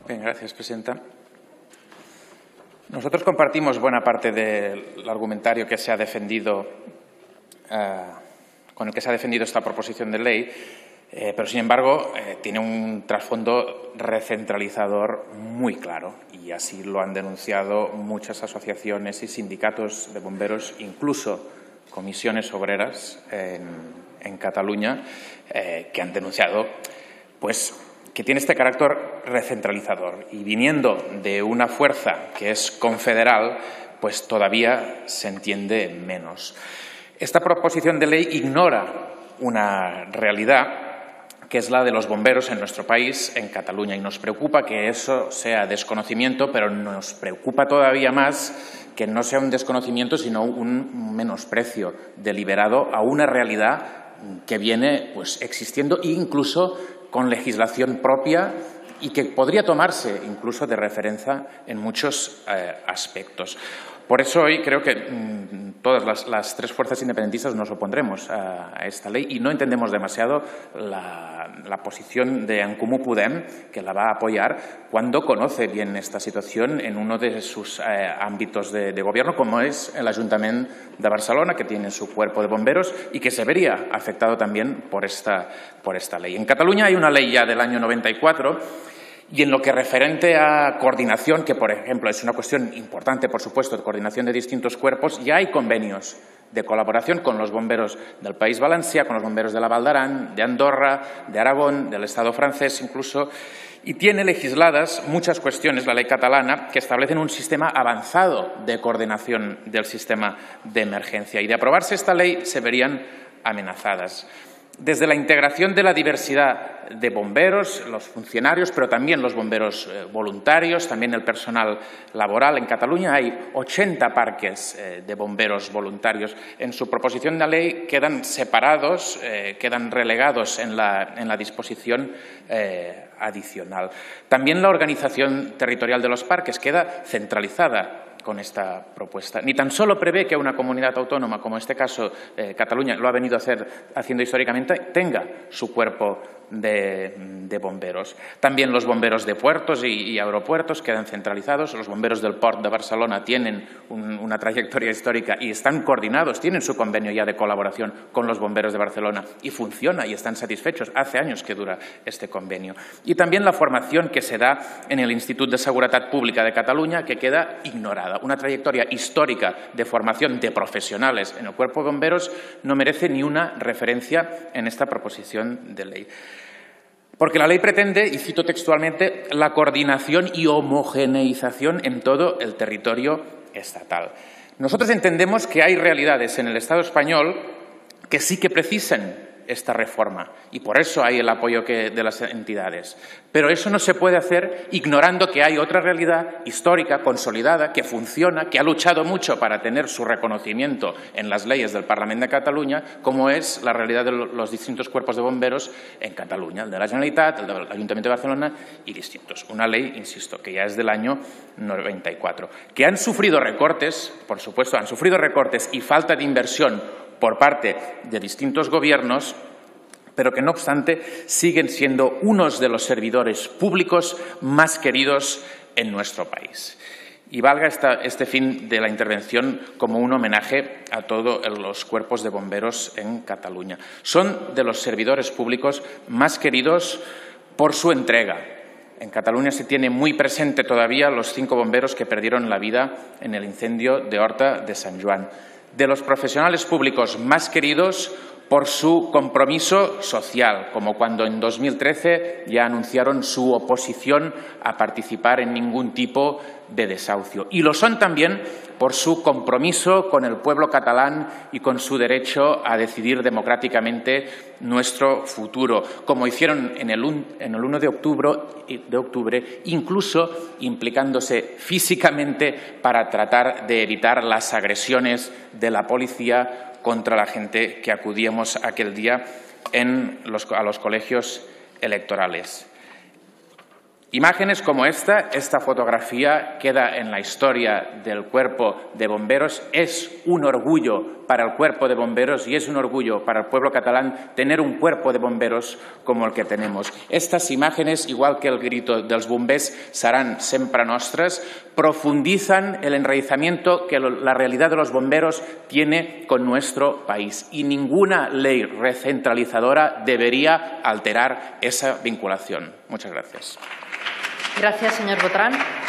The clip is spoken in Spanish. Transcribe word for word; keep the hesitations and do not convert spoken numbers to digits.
Bien, gracias, presidenta. Nosotros compartimos buena parte del argumentario que se ha defendido, eh, con el que se ha defendido esta proposición de ley, eh, pero, sin embargo, eh, tiene un trasfondo recentralizador muy claro y así lo han denunciado muchas asociaciones y sindicatos de bomberos, incluso comisiones obreras en, en Cataluña, eh, que han denunciado pues, que tiene este carácter recentralizador y viniendo de una fuerza que es confederal, pues todavía se entiende menos. Esta proposición de ley ignora una realidad que es la de los bomberos en nuestro país, en Cataluña, y nos preocupa que eso sea desconocimiento, pero nos preocupa todavía más que no sea un desconocimiento, sino un menosprecio deliberado a una realidad que viene pues, existiendo e incluso con legislación propia y que podría tomarse incluso de referencia en muchos eh, aspectos. Por eso hoy creo que mmm, todas las, las tres fuerzas independentistas nos opondremos a, a esta ley y no entendemos demasiado la, la posición de En Comú Podem, que la va a apoyar cuando conoce bien esta situación en uno de sus eh, ámbitos de, de gobierno, como es el Ayuntamiento de Barcelona, que tiene su cuerpo de bomberos y que se vería afectado también por esta, por esta ley. En Cataluña hay una ley ya del año noventa y cuatro. Y en lo que referente a coordinación, que por ejemplo es una cuestión importante, por supuesto, de coordinación de distintos cuerpos, ya hay convenios de colaboración con los bomberos del País Valencià, con los bomberos de la Val d'Aran, de Andorra, de Aragón, del Estado francés incluso, y tiene legisladas muchas cuestiones, la ley catalana, que establecen un sistema avanzado de coordinación del sistema de emergencia. Y de aprobarse esta ley se verían amenazadas. Desde la integración de la diversidad de bomberos, los funcionarios, pero también los bomberos eh, voluntarios, también el personal laboral. En Cataluña hay ochenta parques eh, de bomberos voluntarios. En su proposición de ley quedan separados, eh, quedan relegados en la, en la disposición eh, adicional. También la organización territorial de los parques queda centralizada con esta propuesta. Ni tan solo prevé que una comunidad autónoma, como en este caso eh, Cataluña lo ha venido a hacer, haciendo históricamente, tenga su cuerpo de, de bomberos. También los bomberos de puertos y, y aeropuertos quedan centralizados. Los bomberos del Port de Barcelona tienen un, una trayectoria histórica y están coordinados, tienen su convenio ya de colaboración con los bomberos de Barcelona y funciona y están satisfechos. Hace años que dura este convenio. Y también la formación que se da en el Institut de Seguretat Pública de Cataluña, que queda ignorada. Una trayectoria histórica de formación de profesionales en el cuerpo de bomberos no merece ni una referencia en esta proposición de ley. Porque la ley pretende, y cito textualmente, la coordinación y homogeneización en todo el territorio estatal. Nosotros entendemos que hay realidades en el Estado español que sí que precisan esta reforma y por eso hay el apoyo que, de las entidades. Pero eso no se puede hacer ignorando que hay otra realidad histórica, consolidada, que funciona, que ha luchado mucho para tener su reconocimiento en las leyes del Parlamento de Cataluña, como es la realidad de los distintos cuerpos de bomberos en Cataluña, el de la Generalitat, el del Ayuntamiento de Barcelona y distintos. Una ley, insisto, que ya es del año noventa y cuatro. Que han sufrido recortes, por supuesto, han sufrido recortes y falta de inversión por parte de distintos gobiernos, pero que, no obstante, siguen siendo unos de los servidores públicos más queridos en nuestro país. Y valga esta, este fin de la intervención como un homenaje a todos los cuerpos de bomberos en Cataluña. Son de los servidores públicos más queridos por su entrega. En Cataluña se tiene muy presente todavía los cinco bomberos que perdieron la vida en el incendio de Horta de Sant Joan. De los profesionales públicos más queridos por su compromiso social, como cuando en dos mil trece ya anunciaron su oposición a participar en ningún tipo de desahucio. Y lo son también por su compromiso con el pueblo catalán y con su derecho a decidir democráticamente nuestro futuro, como hicieron en el, en el uno de octubre, de octubre, incluso implicándose físicamente para tratar de evitar las agresiones de la policía contra la gente que acudíamos aquel día en los, a los colegios electorales. Imágenes como esta, esta fotografía queda en la historia del Cuerpo de Bomberos. Es un orgullo para el Cuerpo de Bomberos y es un orgullo para el pueblo catalán tener un Cuerpo de Bomberos como el que tenemos. Estas imágenes, igual que el grito dels bombers, seran sempre nostres, profundizan el enraizamiento que la realidad de los bomberos tiene con nuestro país. Y ninguna ley recentralizadora debería alterar esa vinculación. Muchas gracias. Gracias, señor Botran.